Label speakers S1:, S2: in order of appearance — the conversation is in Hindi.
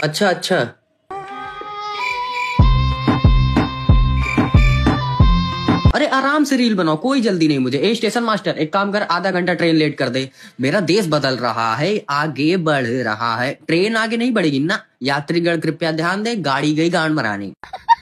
S1: अच्छा अच्छा। अरे आराम से रील बनाओ, कोई जल्दी नहीं मुझे। ए स्टेशन मास्टर, एक काम कर, आधा घंटा ट्रेन लेट कर दे। मेरा देश बदल रहा है, आगे बढ़ रहा है। ट्रेन आगे नहीं बढ़ेगी ना। यात्रीगण कृपया ध्यान दें, गाड़ी गई गांड मरानी।